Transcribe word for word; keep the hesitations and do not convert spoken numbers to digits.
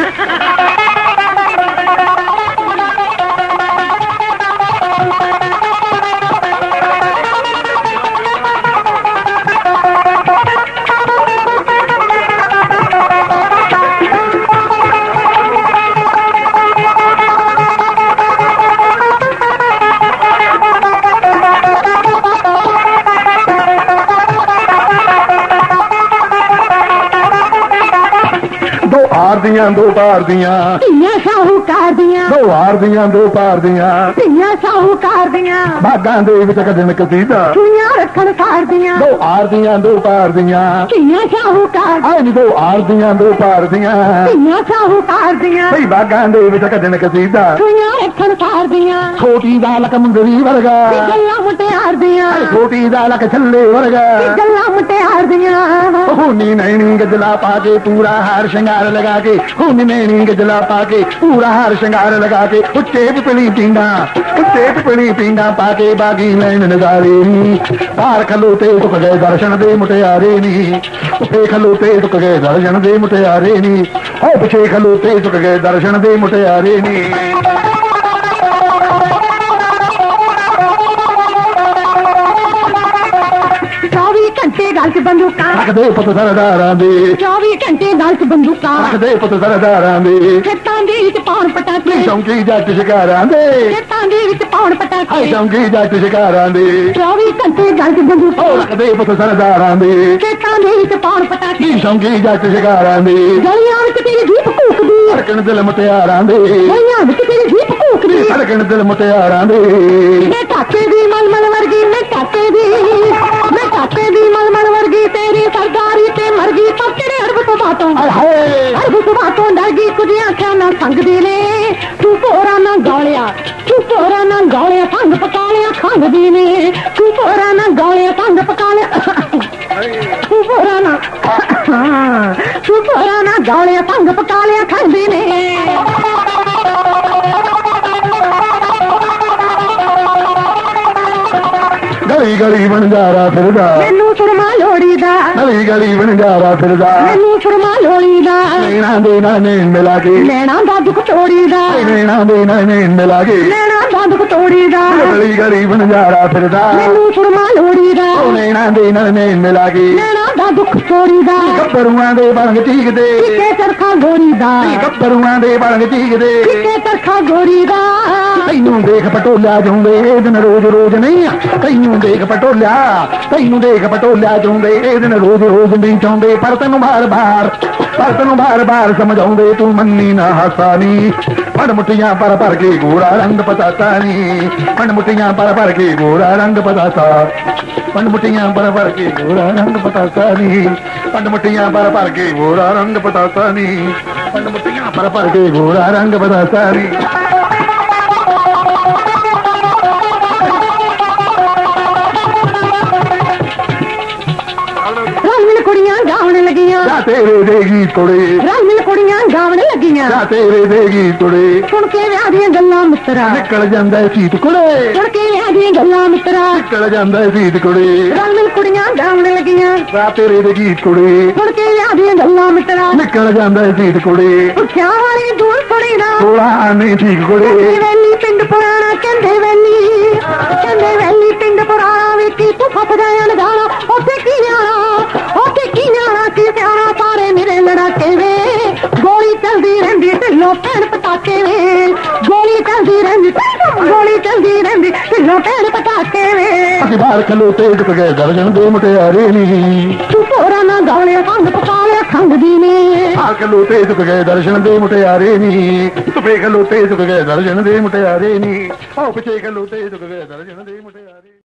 हार दियां दो पार दियां ਧੀਆਂ ਸ਼ਾਹੂਕਾਰ ਦੀਆਂ दो हार दियां दो पार दियां ਧੀਆਂ ਸ਼ਾਹੂਕਾਰ ਦੀਆਂ बागां दे विच कदन कसीदा ਸੁਈਆਂ ਰੱਖਣ ਸਾਰ ਦੀਆਂ दो हार दियां दो पार दियां ਧੀਆਂ ਸ਼ਾਹੂਕਾਰ आए नी दो हार दियां दो पार दियां ਧੀਆਂ ਸ਼ਾਹੂਕਾਰ ਦੀਆਂ भई बागां दे विच कदन कसीदा ਸੁਈਆਂ ਰੱਖਣ ਸਾਰ ਦੀਆਂ छोटी दा लक मुंदरी वर्गा ਗੱਲਾਂ ਮੁਟਿਆਰ ਦੀਆਂ छोटी दा लक छल्ले वर्गा ਗੱਲਾਂ मुटियार दियां खूनी नैनी गजला पाके पूरा हार श्रृंगार लगा के खूनी नैनी गजला पाके पूरा हार श्रृंगार लगा के उच्चे पिपली पिंडा उच्चे पिपली पिंडा पाके बागी लैन नजारे नी पार खलोते टुक गए दर्शन दे मुटियारे नी पिछे खलोते टुक गए दर्शन दे मुटियारे नी ओ पिछे खलोते टुक गए दर्शन दे मुटियारे नी चौबी घंटे गल च बंदूकां रखदे पुत सरदारां दे चौबी घंटे गल च बंदूकां रखदे पुत सरदारां दे खेतां दे विच पाउण पटाके चौंकी जट शिकारां दे खेतां दे विच पाउण पटाके चौंकी जट शिकारां दे चौबी घंटे गल च बंदूकां रखदे पुत सरदारां दे खेतां दे विच पाउण पटाके चौंकी जट शिकारां दे गलियां विच तेरी जीप कूकदी धड़कन दिल मुटियारां दे गलियां विच तेरी जीप कूकदी धड़कन दिल मुटियारां दे मैं टाके दी मलमल वर्गी मैं टाके दी मैं टाके दी मलमल वर्गी तेरी सरदारी ते मरगी पर तेरे अरब तो बातों अरब तो बातों डरगी कुछ आख्या ना संगदी ने तू पोरा ना गौलिया तू पोरा ना गौलिया संग पका लिया खंगदी ने तू पोरा ना गौलिया संग पका लिया तू पोरा ना तू पोरा ना गौलिया संग पका लिया खंगदी ने गली गली बनजारा फिरदा मैनू सुरमा लोड़ी दा गली गली बनजारा फिरदा मैनू सुरमा लोड़ी दा नैना दे ना नैन मिला के नैना दा दुख तोड़ी दा नैना दे ना नैन मिला के नैना दा दुख तोड़ी दा गली गली बनजारा फिरदा मैनू सुरमा लोड़ी दा नैना दे ना नैन मिला के नैना दा दुख तोड़ी दा गब्बरुआं दे बलंग चीक दे किते चरखा गोरी दा गब्बरुआं दे बलंग चीक दे किते चरखा गोरी दा तैनू देख पटोलिया जाऊंदे ए दिन रोज रोज नहीं तैनू देख पटोलिया तैनू देख पटोलिया जाऊंदे ए दिन रोज रोज नहीं चाहुंदे पर तेनू बार बार पर तेनू बार बार समझाउंदे तू मन्नी ना हासानी फड़ मुठियां पर भर के गोरा रंग पताता नी फड़ मुठियां पर भर के गोरा रंग पताता फड़ मुठियां पर भर के गोरा रंग पताता नी फड़ मुठियां पर भर के गोरा रंग पताता नी फड़ मुठियां पर भर के गोरा रंग पताता नी कुड़ियां गावन लगियां तेरे दे गीत कुड़े रल मिल कुड़ियां गावन लगियां तेरे दे गीत कुड़े सुन के विआह दियां गल्लां मित्रा निकल जांदा सीत कुड़े सुन के विआह दियां गल्लां मित्रा निकल जांदा सीत कुड़े रल मिल कुड़ियां गावन लगियां तेरे दे गीत कुड़े सुन के विआह दियां गल्लां मित्रा निकल जांदा सीत कुड़े पुछिया वाली दूर कुड़ी ना थोड़ा नहीं ठीक कुड़े वैली पिंड पुराना कहंदे वैली कहंदे वैली पिंड पुराना वेखी तू फस जाया न जाना ओथे की आना ओथे की आना की सियाना सारे मेरे लड़ाके वे गोली चलदी रहंदी ढिल्लो भैन पटाके वे गोली चलदी रहंदी गोली चलदी रहंदी ढिल्लो भैन पटाके वे ਅਸੀਂ ਬਾਹਰ ਖਲੋਤੇ ਟੁਕ ਗਏ ਦਰਜਨ ਦੇ ਮੁਟਿਆਰੇ ਨੀ ਤੂੰ ਪੋਰਾ ਨਾ ਗਾਲਿਆ ਸੰਗ ਪਕਾ ਲਿਆ ਖੰਗਦੀ ਨੇ ਆ ਖਲੋਤੇ ਟੁਕ ਗਏ ਦਰਜਨ ਦੇ ਮੁਟਿਆਰੇ ਨੀ ਧੁੱਪੇ ਖਲੋਤੇ ਟੁਕ ਗਏ ਦਰਜਨ ਦੇ ਮੁਟਿਆਰੇ ਨੀ ਆਓ ਪਿੱਛੇ ਖਲੋਤੇ ਟੁਕ ਗਏ ਦਰਜਨ ਦੇ ਮੁਟਿਆਰੇ